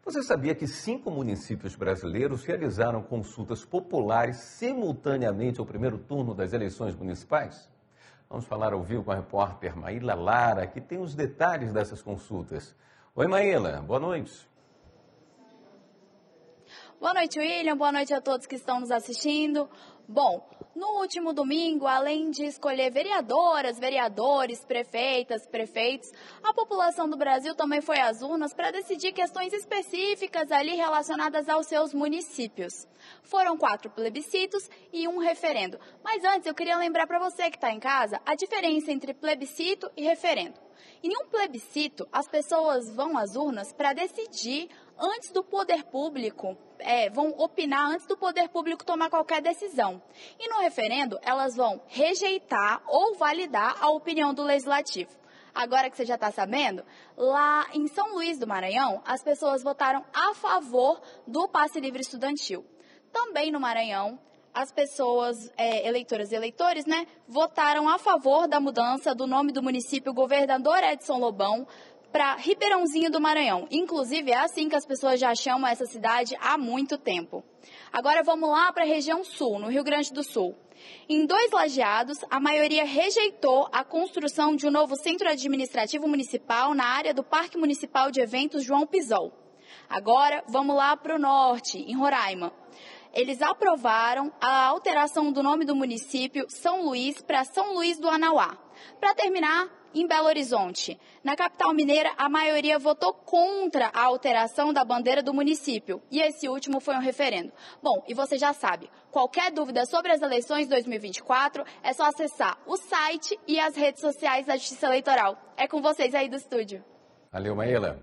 Você sabia que 5 municípios brasileiros realizaram consultas populares simultaneamente ao primeiro turno das eleições municipais? Vamos falar ao vivo com a repórter Maíla Lara, que tem os detalhes dessas consultas. Oi, Maíla, boa noite. Boa noite, William. Boa noite a todos que estão nos assistindo. Bom, no último domingo, além de escolher vereadoras, vereadores, prefeitas, prefeitos, a população do Brasil também foi às urnas para decidir questões específicas ali relacionadas aos seus municípios. Foram 4 plebiscitos e 1 referendo. Mas antes, eu queria lembrar para você que está em casa a diferença entre plebiscito e referendo. Em um plebiscito, as pessoas vão às urnas para decidir antes do poder público, vão opinar antes do poder público tomar qualquer decisão. E no referendo, elas vão rejeitar ou validar a opinião do legislativo. Agora que você já está sabendo, lá em São Luís do Maranhão, as pessoas votaram a favor do passe livre estudantil. Também no Maranhão, as pessoas, eleitoras e eleitores, votaram a favor da mudança do nome do município Governador Edson Lobão para Ribeirãozinho do Maranhão. Inclusive, é assim que as pessoas já chamam essa cidade há muito tempo. Agora vamos lá para a região sul, no Rio Grande do Sul. Em 2 lajeados, a maioria rejeitou a construção de um novo centro administrativo municipal na área do Parque Municipal de Eventos João Pisol. Agora vamos lá para o norte, em Roraima. Eles aprovaram a alteração do nome do município São Luís para São Luís do Anauá. Para terminar, em Belo Horizonte, na capital mineira, a maioria votou contra a alteração da bandeira do município. E esse último foi um referendo. Bom, e você já sabe, qualquer dúvida sobre as eleições 2024, é só acessar o site e as redes sociais da Justiça Eleitoral. É com vocês aí do estúdio. Valeu, Maíla.